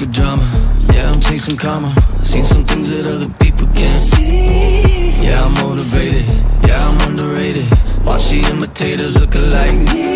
for drama. Yeah, I'm chasing karma. Seen some things that other people can't see. Yeah, I'm motivated. Yeah, I'm underrated. Watch the imitators look alike me.